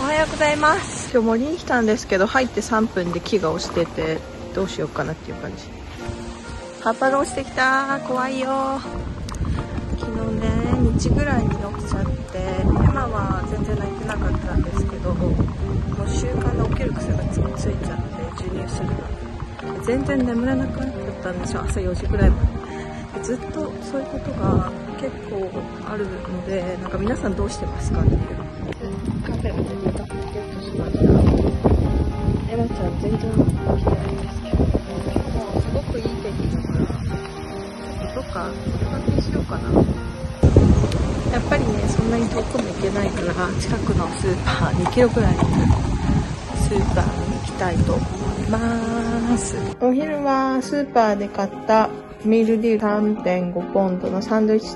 はようございます。今日森に来たんですけど、入って3分で木が落ちててどうしようかなっていう感じ。葉っぱが落ちてきた。怖いよ。昨日ね、日ぐらいに起きちゃって、今は全然泣いてなかったんですけど、もう習慣で起きる癖がついちゃって授乳するの全然眠れなくなっちゃったんですよ。朝4時ぐらいまで。ずっとそういうことが結構あるので、なんか皆さんどうしてますかっていう。カフェをゲットしました。エマちゃん全然起きてないんですけど、もうすごくいい天気だから、どっかお出かけしようかな。やっぱりね、そんなに遠くも行けないから、近くのスーパー、2キロくらいのスーパーに行きたいと思います。お昼はスーパーで買ったミールディー 3.5 ポンドのサンドイッチ。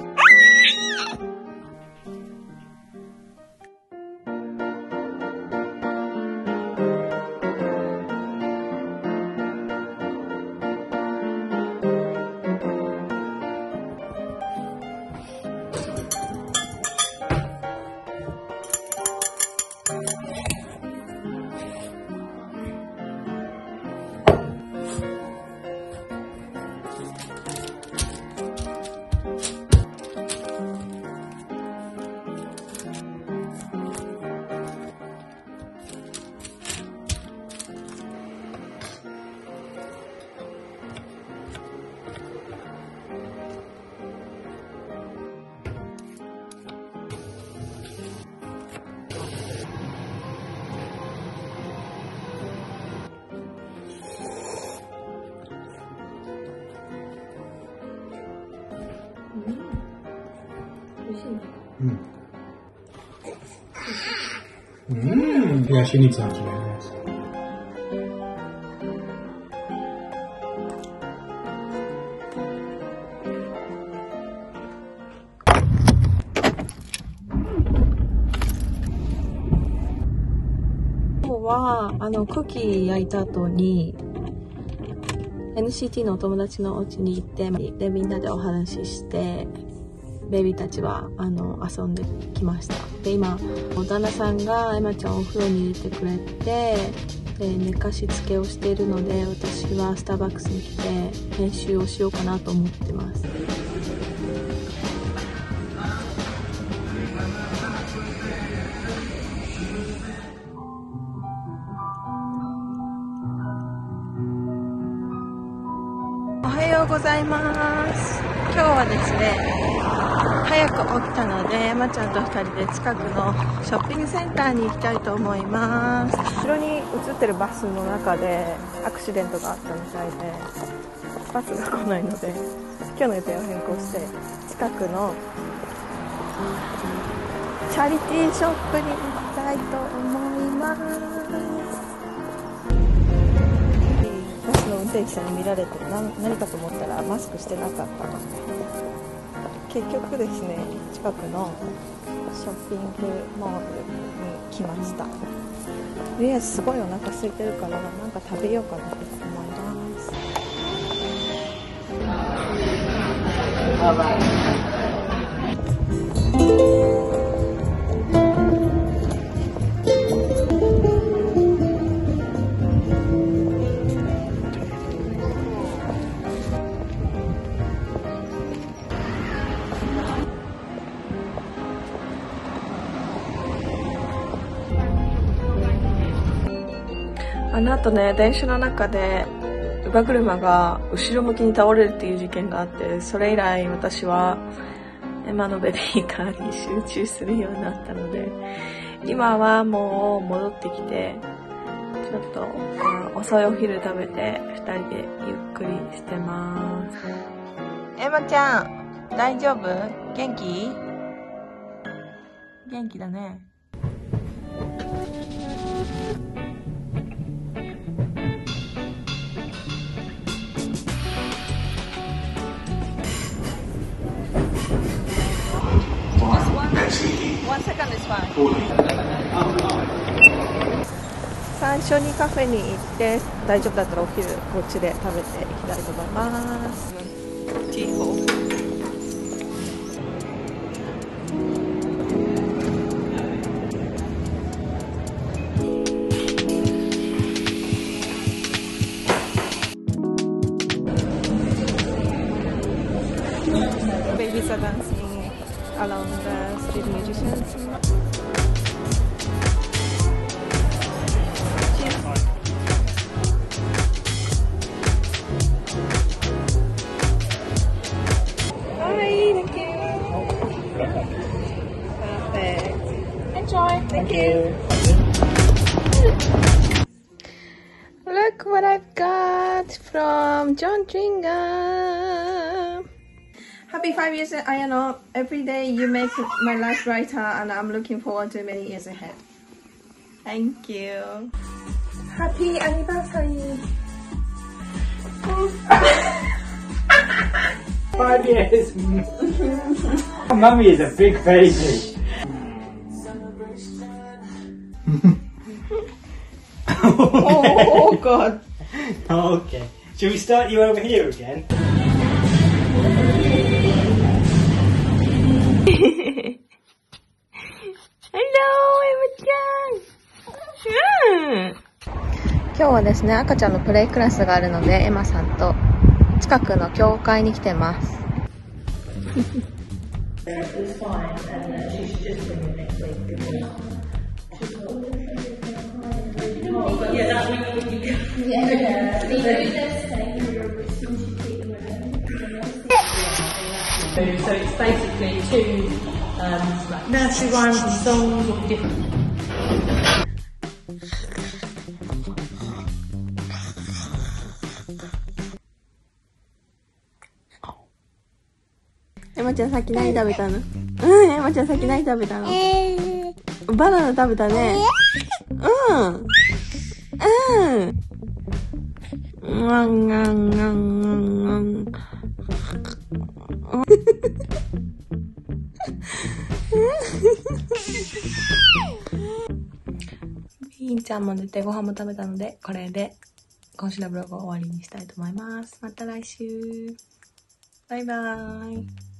Ja, Schnitzel haben sie mir gesagt. 今日はクッキー焼いた後に NCT のお友達のお家に行って、でみんなでお話しして、ベビーたちは遊んできました。で今旦那さんがエマちゃんをお風呂に入れてくれて、寝かしつけをしているので、私はスターバックスに来て編集をしようかなと思ってます。おはようございます。今日はですね、早く起きたので、エマちゃんと2人で近くのショッピングセンターに行きたいと思います。後ろに映ってるバスの中でアクシデントがあったみたいで、バスが来ないので今日の予定を変更して、近くのチャリティーショップに行きたいと思います。バスの運転手さんに見られて何かと思ったらマスクしてなかったので、結局ですね、近くのショッピングモールに来ました。とりあえずすごいお腹空いてるから、なんか食べようかなと思います。あとね、電車の中で乳母車が後ろ向きに倒れるっていう事件があって、それ以来私はエマのベビーカーに集中するようになったので、今はもう戻ってきて、ちょっと遅いお昼食べて2人でゆっくりしてます。エマちゃん、大丈夫？元気？元気だね。最初にカフェに行って、大丈夫だったらお昼こっちで食べていきたいと思います。ティーホー babies are dancing along the street musicians. Hi, thank you. Perfect. Enjoy. Thank you. Look what I've got from John Dringham. Happy 5 years, Ayano. Every day you make my life brighter, and I'm looking forward to many years ahead. Thank you. Happy anniversary. 5 years. Mummy is a big baby. Oh God. Okay. Should we start you over here again? Hello, Emmaちゃん。今日はですね、赤ちゃんのプレイクラスがあるので、エマさんと近くの教会に来てます。 So it's basically two like nursery rhymes and songs or different. Emma ちゃんさっき何食べたの？うん、Emmaちゃんさっき何食べたの？バナナ食べたね。うん。うん。ガンガンガンガンガン。ひんちゃんも寝てご飯も食べたので、これで今週のブログを終わりにしたいと思います。また来週。バイバーイ。